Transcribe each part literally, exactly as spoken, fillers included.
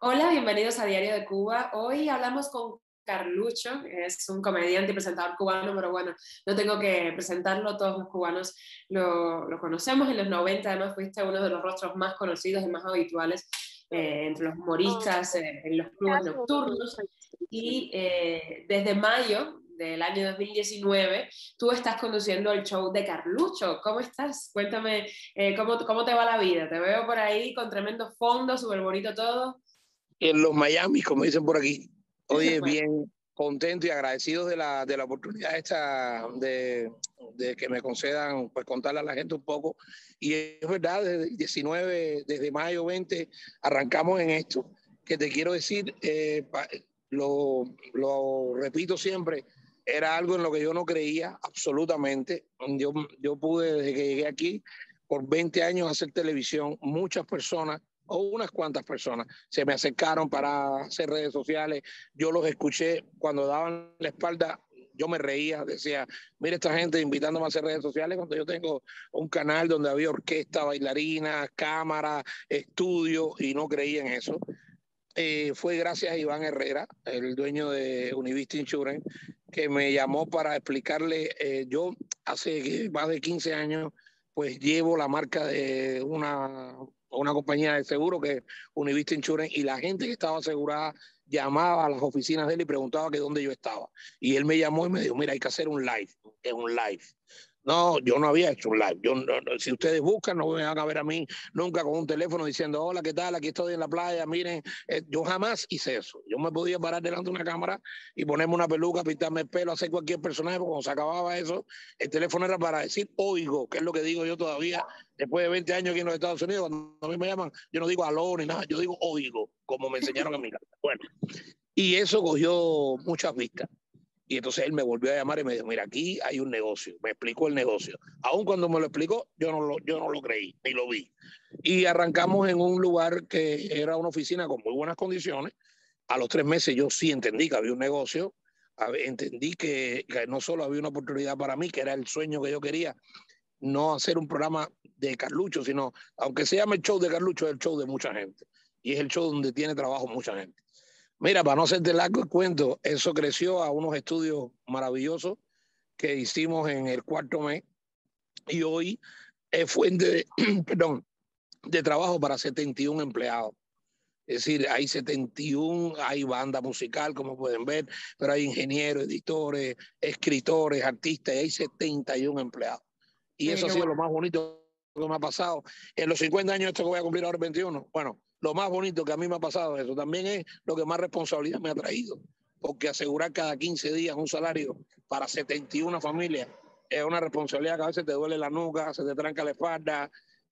Hola, bienvenidos a Diario de Cuba. Hoy hablamos con Carlucho, que es un comediante y presentador cubano, pero bueno, no tengo que presentarlo, todos los cubanos lo, lo conocemos. En los noventa además fuiste uno de los rostros más conocidos y más habituales eh, entre los humoristas, eh, en los clubes nocturnos. Y eh, desde mayo del año dos mil diecinueve tú estás conduciendo el show de Carlucho. ¿Cómo estás? Cuéntame, eh, ¿cómo, cómo te va la vida? Te veo por ahí con tremendo fondo, súper bonito todo. En los Miami, como dicen por aquí. Oye, bien contento y agradecido de la, de la oportunidad esta de, de que me concedan, pues contarle a la gente un poco. Y es verdad, desde el diecinueve, desde mayo veinte, arrancamos en esto. Que te quiero decir, eh, lo, lo repito siempre, era algo en lo que yo no creía absolutamente. Yo, yo pude, desde que llegué aquí, por veinte años hacer televisión. Muchas personas o unas cuantas personas se me acercaron para hacer redes sociales. Yo los escuché cuando daban la espalda. Yo me reía, decía, mira esta gente invitándome a hacer redes sociales cuando yo tengo un canal donde había orquesta, bailarinas, cámara, estudio, y no creía en eso. Eh, fue gracias a Iván Herrera, el dueño de Univista Insurance, que me llamó para explicarle. Eh, yo hace más de quince años pues llevo la marca de una, una compañía de seguro que es Univista Insurance, y la gente que estaba asegurada llamaba a las oficinas de él y preguntaba que dónde yo estaba. Y él me llamó y me dijo, mira, hay que hacer un live, es un live. No, yo no había hecho un live. Yo, no, no, si ustedes buscan, no me van a ver a mí nunca con un teléfono diciendo, hola, ¿qué tal? Aquí estoy en la playa, miren. Eh, yo jamás hice eso. Yo me podía parar delante de una cámara y ponerme una peluca, pintarme el pelo, hacer cualquier personaje, porque cuando se acababa eso, el teléfono era para decir oigo, que es lo que digo yo todavía, después de veinte años aquí en los Estados Unidos. Cuando a mí me llaman, yo no digo aló ni nada, yo digo oigo, como me enseñaron en mi casa. Bueno, y eso cogió muchas vistas. Y entonces él me volvió a llamar y me dijo, mira, aquí hay un negocio. Me explicó el negocio. Aún cuando me lo explicó, yo no lo, yo no lo creí, ni lo vi. Y arrancamos en un lugar que era una oficina con muy buenas condiciones. A los tres meses yo sí entendí que había un negocio. Entendí que, que no solo había una oportunidad para mí, que era el sueño que yo quería, no hacer un programa de Carlucho, sino, aunque se llame el show de Carlucho, es el show de mucha gente. Y es el show donde tiene trabajo mucha gente. Mira, para no hacerte largo el cuento, eso creció a unos estudios maravillosos que hicimos en el cuarto mes, y hoy es fuente de, perdón, de trabajo para setenta y uno empleados. Es decir, hay setenta y uno, hay banda musical, como pueden ver, pero hay ingenieros, editores, escritores, artistas, y hay setenta y uno empleados. Y Oye, eso ha qué sido bueno. lo más bonito que me ha pasado en los cincuenta años, esto que voy a cumplir ahora veintiuno. Bueno, lo más bonito que a mí me ha pasado eso también es lo que más responsabilidad me ha traído, porque asegurar cada quince días un salario para setenta y una familias es una responsabilidad que a veces te duele la nuca, se te tranca la espalda,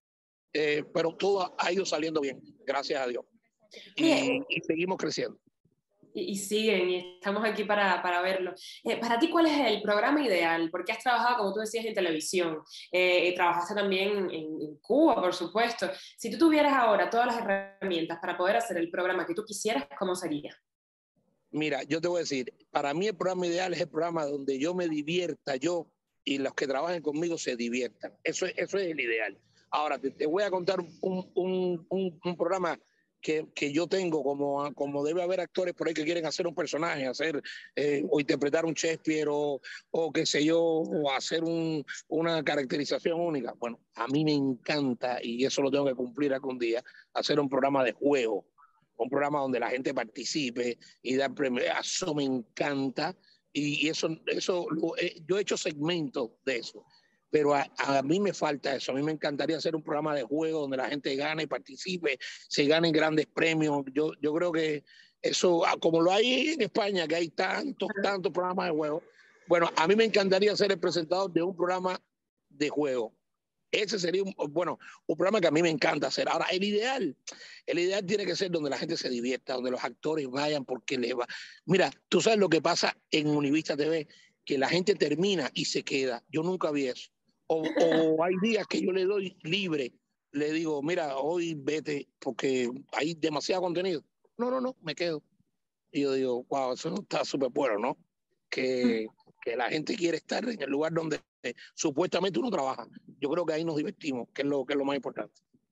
eh, pero todo ha ido saliendo bien, gracias a Dios. Oye, Y, y seguimos creciendo. Y, y siguen, y estamos aquí para, para verlo. Eh, para ti, ¿cuál es el programa ideal? Porque has trabajado, como tú decías, en televisión, eh, y trabajaste también en, en Cuba, por supuesto. Si tú tuvieras ahora todas las herramientas para poder hacer el programa que tú quisieras, ¿cómo sería? Mira, yo te voy a decir, para mí el programa ideal es el programa donde yo me divierta, yo y los que trabajen conmigo se diviertan. Eso es, eso es el ideal. Ahora, te, te voy a contar un, un, un, un programa que, que, yo tengo, como, como debe haber actores por ahí que quieren hacer un personaje, hacer eh, o interpretar un Shakespeare o, o qué sé yo, o hacer un, una caracterización única. Bueno, a mí me encanta, y eso lo tengo que cumplir algún día, hacer un programa de juego, un programa donde la gente participe y dar premios. Eso me encanta, y, y eso, eso lo, eh, yo he hecho segmentos de eso. Pero a, a mí me falta eso. A mí me encantaría hacer un programa de juego donde la gente gane y participe, se ganen grandes premios. Yo, yo creo que eso, como lo hay en España, que hay tantos, tantos programas de juego. Bueno, a mí me encantaría ser el presentador de un programa de juego. Ese sería un, bueno, un programa que a mí me encanta hacer. Ahora, el ideal, el ideal tiene que ser donde la gente se divierta, donde los actores vayan porque les va. Mira, tú sabes lo que pasa en Univista T V, que la gente termina y se queda. Yo nunca vi eso. O, o hay días que yo le doy libre, le digo, mira, hoy vete porque hay demasiado contenido. No, no, no, me quedo. Y yo digo, wow, eso está súper bueno, ¿no? Que, que la gente quiere estar en el lugar donde eh, supuestamente uno trabaja. Yo creo que ahí nos divertimos, que es lo, que es lo más importante.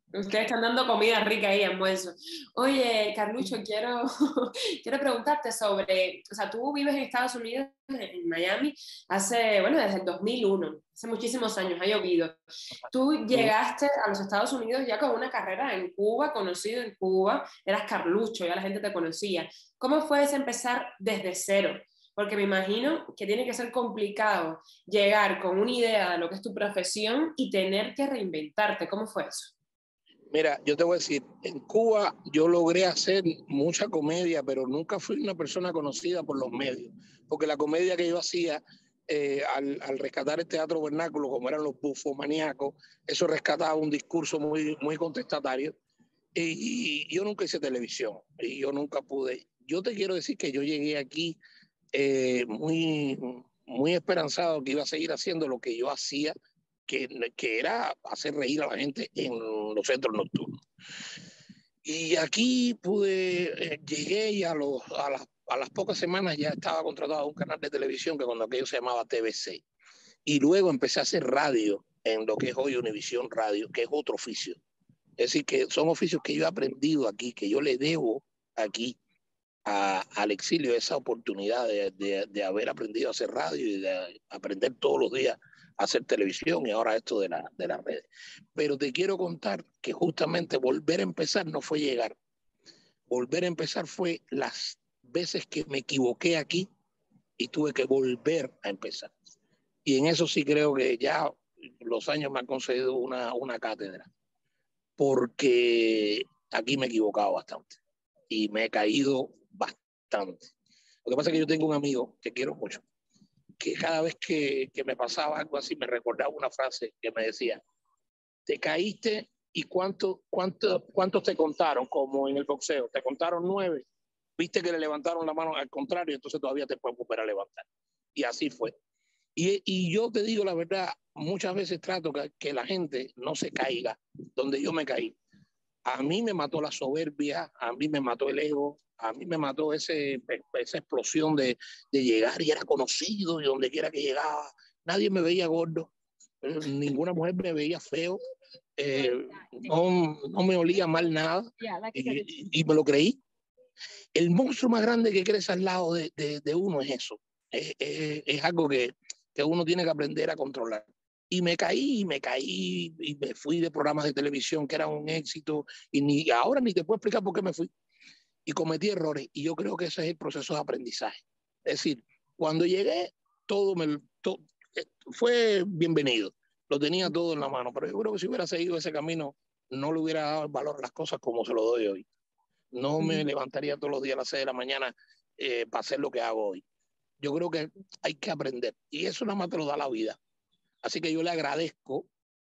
Ustedes están dando comida rica ahí, almuerzo. Oye, Carlucho, quiero, quiero preguntarte sobre, o sea, tú vives en Estados Unidos, en Miami, hace, bueno, desde el dos mil uno, hace muchísimos años, ha llovido. Tú llegaste a los Estados Unidos ya con una carrera en Cuba, conocido en Cuba, eras Carlucho, ya la gente te conocía. ¿Cómo fue ese empezar desde cero? Porque me imagino que tiene que ser complicado llegar con una idea de lo que es tu profesión y tener que reinventarte. ¿Cómo fue eso? Mira, yo te voy a decir, en Cuba yo logré hacer mucha comedia, pero nunca fui una persona conocida por los medios, porque la comedia que yo hacía eh, al, al rescatar el teatro vernáculo, como eran los bufomaníacos, eso rescataba un discurso muy, muy contestatario, y, y yo nunca hice televisión, y yo nunca pude. Yo te quiero decir que yo llegué aquí eh, muy, muy esperanzado que iba a seguir haciendo lo que yo hacía, que, que era hacer reír a la gente en los centros nocturnos. Y aquí pude, eh, llegué y a, los, a, las, a las pocas semanas ya estaba contratado a un canal de televisión que cuando aquello se llamaba T V C. Y luego empecé a hacer radio en lo que es hoy Univisión Radio, que es otro oficio. Es decir, que son oficios que yo he aprendido aquí, que yo le debo aquí a, al exilio esa oportunidad de, de, de haber aprendido a hacer radio y de aprender todos los días a hacer televisión y ahora esto de, la, de las redes. Pero te quiero contar que justamente volver a empezar no fue llegar. Volver a empezar fue las veces que me equivoqué aquí y tuve que volver a empezar. Y en eso sí creo que ya los años me han concedido una, una cátedra, porque aquí me he equivocado bastante y me he caído bastante. Lo que pasa es que yo tengo un amigo que quiero mucho, que cada vez que, que me pasaba algo así me recordaba una frase que me decía: te caíste y cuánto, cuánto, cuántos te contaron, como en el boxeo, te contaron nueve, viste que le levantaron la mano al contrario, entonces todavía te puedes volver a levantar. Y así fue. Y, y yo te digo la verdad, muchas veces trato que, que la gente no se caiga donde yo me caí. A mí me mató la soberbia, a mí me mató el ego, a mí me mató ese, esa explosión de, de llegar y era conocido y donde quiera que llegaba, nadie me veía gordo, ninguna mujer me veía feo, eh, no, no me olía mal nada y, y me lo creí. El monstruo más grande que crece al lado de, de, de uno es eso, es, es, es algo que, que uno tiene que aprender a controlar. Y me caí, y me caí, y me fui de programas de televisión que eran un éxito, y ni ahora ni te puedo explicar por qué me fui. Y cometí errores, y yo creo que ese es el proceso de aprendizaje. Es decir, cuando llegué, todo me todo, fue bienvenido, lo tenía todo en la mano, pero yo creo que si hubiera seguido ese camino, no le hubiera dado el valor a las cosas como se lo doy hoy. No me levantaría todos los días a las seis de la mañana eh, para hacer lo que hago hoy. Yo creo que hay que aprender, y eso nada más te lo da la vida. Así que yo le agradezco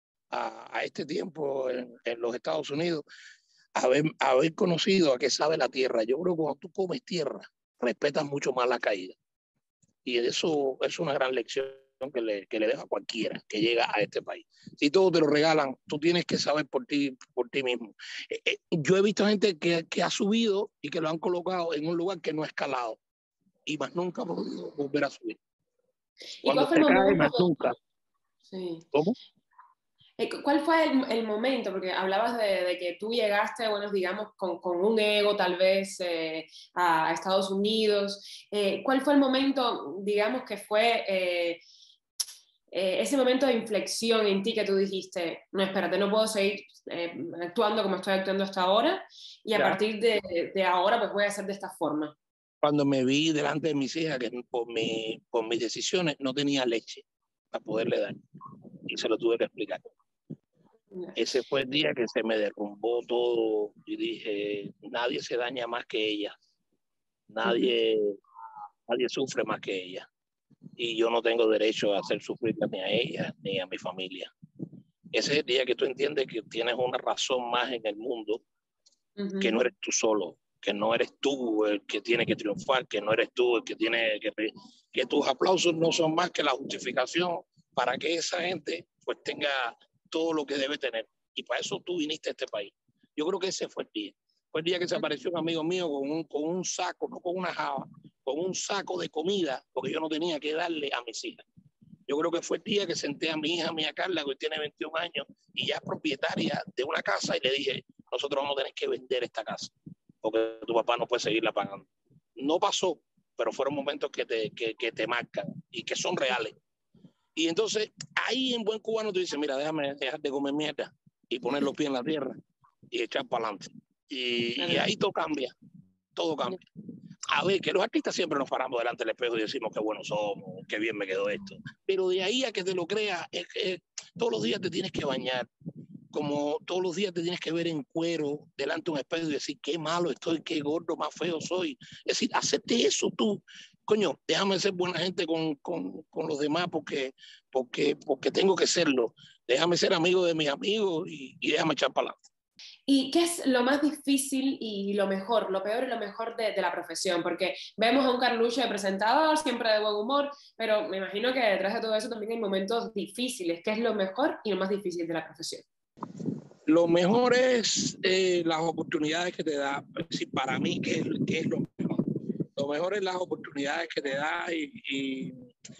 a, a este tiempo en, en, los Estados Unidos haber, haber conocido a qué sabe la tierra. Yo creo que cuando tú comes tierra, respetas mucho más la caída. Y eso es una gran lección que le, que le deja a cualquiera que llega a este país. Si todo te lo regalan, tú tienes que saber por ti, por ti mismo. Eh, eh, yo he visto gente que, que ha subido y que lo han colocado en un lugar que no ha escalado y más nunca ha podido volver a subir. ¿Y cuál fue el cae, momento? más nunca. Sí. ¿Cómo? ¿Cuál fue el, el momento? Porque hablabas de, de, que tú llegaste, bueno, digamos, con, con un ego tal vez eh, a Estados Unidos. Eh, ¿Cuál fue el momento, digamos, que fue eh, eh, ese momento de inflexión en ti que tú dijiste, no, espérate, no puedo seguir eh, actuando como estoy actuando hasta ahora y a ya. partir de, de ahora pues voy a hacer de esta forma? Cuando me vi delante de mis hijas que por, mi, por mis decisiones no tenía leche para poderle dar y se lo tuve que explicar. Ese fue el día que se me derrumbó todo y dije, nadie se daña más que ella, nadie, uh-huh. nadie sufre más que ella y yo no tengo derecho a hacer sufrir ni a ella ni a mi familia. Ese es el día que tú entiendes que tienes una razón más en el mundo, uh-huh. que no eres tú solo, que no eres tú el que tiene que triunfar, que no eres tú el que tiene que... que tus aplausos no son más que la justificación para que esa gente pues tenga todo lo que debe tener. Y para eso tú viniste a este país. Yo creo que ese fue el día. Fue el día que se apareció un amigo mío con un, con un saco, no con una java, con un saco de comida, porque yo no tenía que darle a mis hijas. Yo creo que fue el día que senté a mi hija, mía Carla, que hoy tiene veintiún años, y ya es propietaria de una casa, y le dije, nosotros vamos a tener que vender esta casa, porque tu papá no puede seguirla pagando. No pasó, pero fueron momentos que te, que, que te marcan y que son reales. Y entonces, ahí en buen cubano tú dices, mira, déjame dejar de comer mierda y poner los pies en la tierra y echar para adelante. Y, y ahí todo cambia, todo cambia. A ver, que los artistas siempre nos paramos delante del espejo y decimos qué buenos somos, qué bien me quedó esto. Pero de ahí a que te lo creas, es que todos los días te tienes que bañar, como todos los días te tienes que ver en cuero delante de un espejo y decir qué malo estoy, qué gordo, más feo soy. Es decir, hacerte eso tú. Coño, déjame ser buena gente con, con, con los demás porque, porque, porque tengo que serlo. Déjame ser amigo de mis amigos y, y déjame echar para adelante. ¿Y qué es lo más difícil y lo mejor, lo peor y lo mejor de, de la profesión? Porque vemos a un Carlucho de presentador, siempre de buen humor, pero me imagino que detrás de todo eso también hay momentos difíciles. ¿Qué es lo mejor y lo más difícil de la profesión? Lo mejor es eh, las oportunidades que te da. Sí, para mí, ¿qué es, qué es lo mejor? Lo mejor es las oportunidades que te da y, y,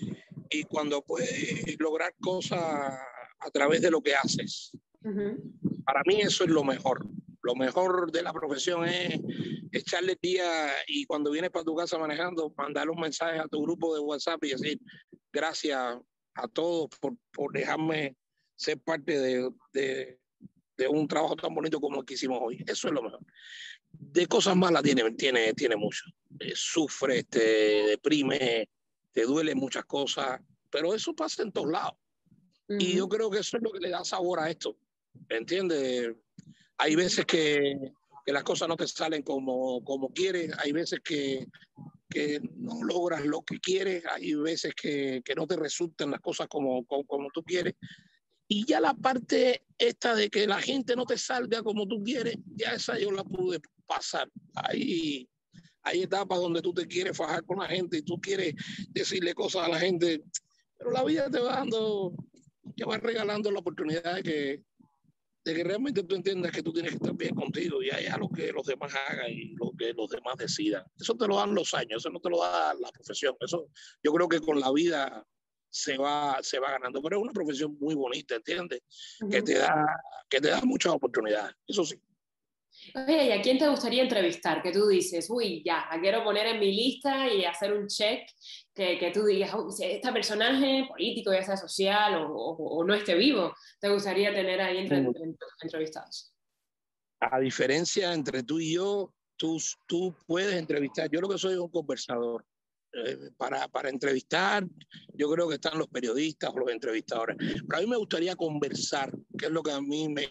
y cuando puedes lograr cosas a través de lo que haces. Uh-huh. Para mí eso es lo mejor. Lo mejor de la profesión es echarle el día y cuando vienes para tu casa manejando, mandar un mensaje a tu grupo de WhatsApp y decir gracias a todos por, por dejarme ser parte de, de, de un trabajo tan bonito como el que hicimos hoy. Eso es lo mejor. De cosas malas tiene, tiene, tiene mucho. Eh, sufre, te deprime, te duele muchas cosas, pero eso pasa en todos lados. Uh-huh. Y yo creo que eso es lo que le da sabor a esto. ¿Entiendes? Hay veces que, que las cosas no te salen como, como quieres, hay veces que, que no logras lo que quieres, hay veces que, que no te resultan las cosas como, como, como tú quieres. Y ya la parte esta de que la gente no te salga como tú quieres, ya esa yo la pude pasar. Hay, hay etapas donde tú te quieres fajar con la gente y tú quieres decirle cosas a la gente, pero la vida te va dando, te va regalando la oportunidad de que de que realmente tú entiendas que tú tienes que estar bien contigo y allá lo que los demás hagan y lo que los demás decidan. Eso te lo dan los años, eso no te lo da la profesión. Eso yo creo que con la vida se va, se va ganando, pero es una profesión muy bonita, ¿entiendes? Uh-huh. Que te da, que te da muchas oportunidades, eso sí. Oye, ¿y a quién te gustaría entrevistar? Que tú dices, uy, ya, la quiero poner en mi lista y hacer un check, que, que tú digas, uy, si este personaje político, ya sea social o, o, o no esté vivo, te gustaría tener ahí entre, uh-huh. entre, entrevistados. A diferencia entre tú y yo, tú, tú puedes entrevistar. Yo lo que soy es un conversador. Eh, para, para entrevistar, yo creo que están los periodistas o los entrevistadores. Pero a mí me gustaría conversar, que es lo que a mí me,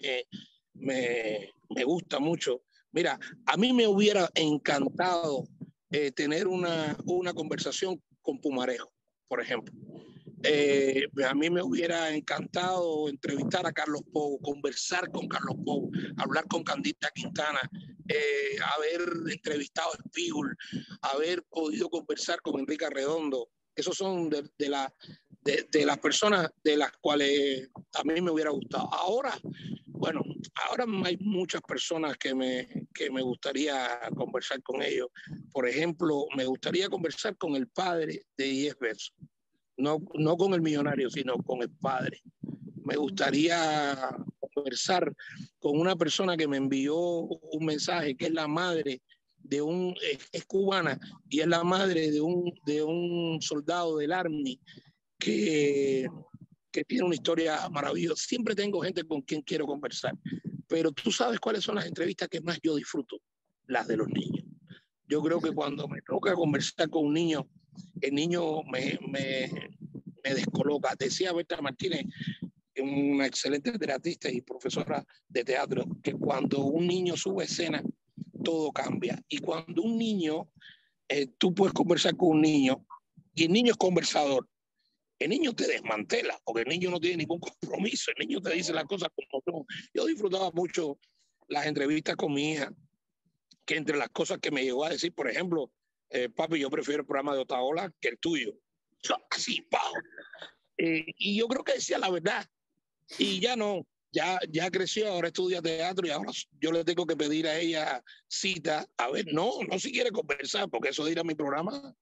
me, me gusta mucho. Mira, a mí me hubiera encantado eh, tener una, una conversación con Pumarejo, por ejemplo. Eh, a mí me hubiera encantado entrevistar a Carlos Pou, conversar con Carlos Pou, hablar con Candida Quintana, eh, haber entrevistado a Spigul, haber podido conversar con Enrique Arredondo. Esos son de, de, la, de, de las personas de las cuales a mí me hubiera gustado. Ahora, bueno, ahora hay muchas personas que me, que me gustaría conversar con ellos. Por ejemplo, me gustaría conversar con el padre de Diez Versos. No, no con el millonario, sino con el padre. Me gustaría conversar con una persona que me envió un mensaje, que es la madre de un, es, es cubana, y es la madre de un, de un soldado del Army que, que tiene una historia maravillosa. Siempre tengo gente con quien quiero conversar, pero tú sabes cuáles son las entrevistas que más yo disfruto, las de los niños. Yo creo que cuando me toca conversar con un niño, el niño me, me, me descoloca. Decía Berta Martínez, una excelente teatrista y profesora de teatro, que cuando un niño sube a escena, todo cambia. Y cuando un niño, eh, tú puedes conversar con un niño, y el niño es conversador, el niño te desmantela, porque el niño no tiene ningún compromiso, el niño te dice las cosas como son. Yo disfrutaba mucho las entrevistas con mi hija, que entre las cosas que me llegó a decir, por ejemplo, eh, papi, yo prefiero el programa de Otaola que el tuyo. Yo, así, ¡pau! Eh, y yo creo que decía la verdad. Y ya no, ya, ya creció, ahora estudia teatro y ahora yo le tengo que pedir a ella cita. A ver, no, no si quiere conversar, porque eso de ir a mi programa,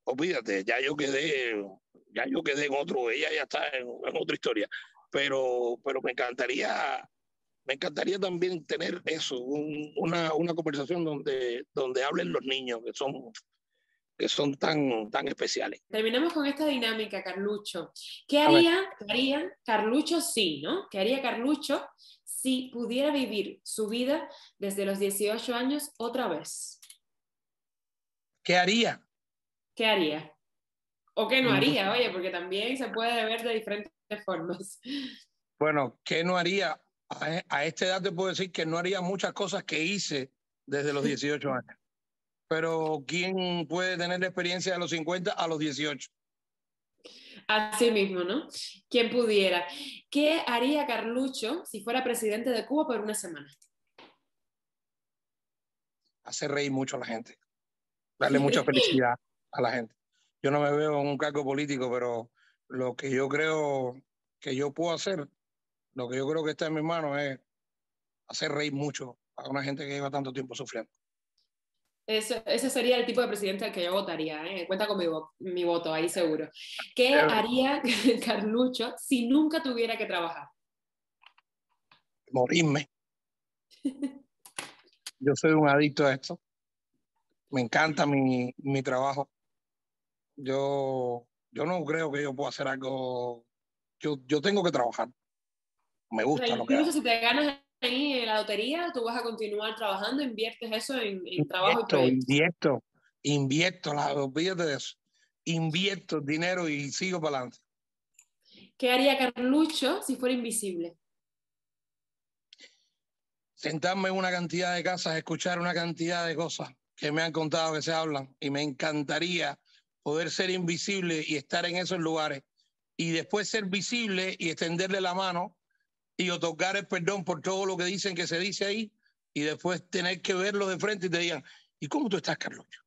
olvídate, ya yo quedé, ya yo quedé en otro, ella ya está en, en otra historia. Pero, pero me encantaría, me encantaría también tener eso, un, una, una conversación donde, donde hablen los niños, que son, que son tan, tan especiales. Terminamos con esta dinámica, Carlucho. ¿Qué A ver, haría, qué haría Carlucho sí, ¿no? ¿Qué haría Carlucho si pudiera vivir su vida desde los dieciocho años otra vez? ¿qué haría? ¿Qué haría? ¿O qué no Mm, haría? Oye, porque también se puede ver de diferentes formas. Bueno, ¿qué no haría? A, a esta edad te puedo decir que no haría muchas cosas que hice desde los dieciocho años. Pero ¿quién puede tener la experiencia de los cincuenta a los dieciocho? Así mismo, ¿no? ¿Quién pudiera? ¿Qué haría Carlucho si fuera presidente de Cuba por una semana? Hacer reír mucho a la gente, darle mucha felicidad a la gente. Yo no me veo en un cargo político, pero lo que yo creo que yo puedo hacer, lo que yo creo que está en mis manos es hacer reír mucho a una gente que lleva tanto tiempo sufriendo. Eso, ese sería el tipo de presidente al que yo votaría, ¿eh? Cuenta con mi, vo mi voto, ahí seguro. ¿Qué haría Carlucho si nunca tuviera que trabajar? Morirme. Yo soy un adicto a esto. Me encanta mi, mi trabajo. Yo, yo no creo que yo pueda hacer algo. Yo, yo tengo que trabajar. Me O sea, gusta lo que incluso hago. si te ganas ahí en la lotería, tú vas a continuar trabajando, inviertes eso en, en trabajo y Invierto, proyectos. invierto, invierto, la, olvídate de eso. Invierto dinero y sigo para adelante. ¿Qué haría Carlucho si fuera invisible? Sentarme en una cantidad de casas, escuchar una cantidad de cosas que me han contado que se hablan y me encantaría poder ser invisible y estar en esos lugares y después ser visible y extenderle la mano y otorgar el perdón por todo lo que dicen que se dice ahí y después tener que verlo de frente y te digan, ¿y cómo tú estás, Carlucho?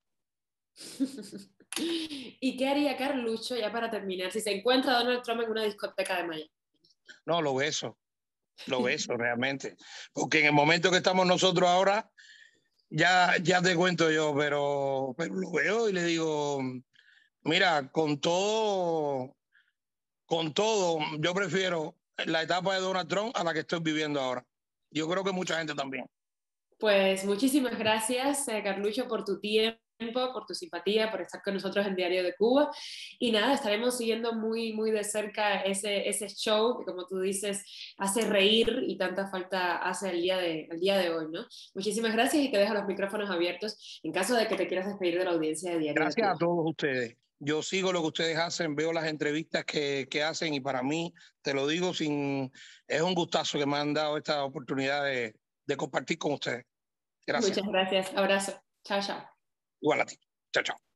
¿Y qué haría Carlucho, ya para terminar, si se encuentra Donald Trump en una discoteca de Miami? No, lo beso, lo beso realmente. Porque en el momento que estamos nosotros ahora, ya, ya te cuento yo, pero, pero lo veo y le digo, mira, con todo, con todo, yo prefiero la etapa de Donald Trump a la que estoy viviendo ahora. Yo creo que mucha gente también. Pues muchísimas gracias, eh, Carlucho, por tu tiempo, por tu simpatía, por estar con nosotros en Diario de Cuba. Y nada, estaremos siguiendo muy, muy de cerca ese, ese show que, como tú dices, hace reír y tanta falta hace el día, de, el día de hoy, ¿no? Muchísimas gracias y te dejo los micrófonos abiertos en caso de que te quieras despedir de la audiencia de Diario de Gracias a Cuba. todos ustedes. Yo sigo lo que ustedes hacen, veo las entrevistas que, que hacen y para mí, te lo digo, sin, es un gustazo que me han dado esta oportunidad de, de compartir con ustedes. Gracias. Muchas gracias. Abrazo. Chao, chao. Igual a ti. Chao, chao.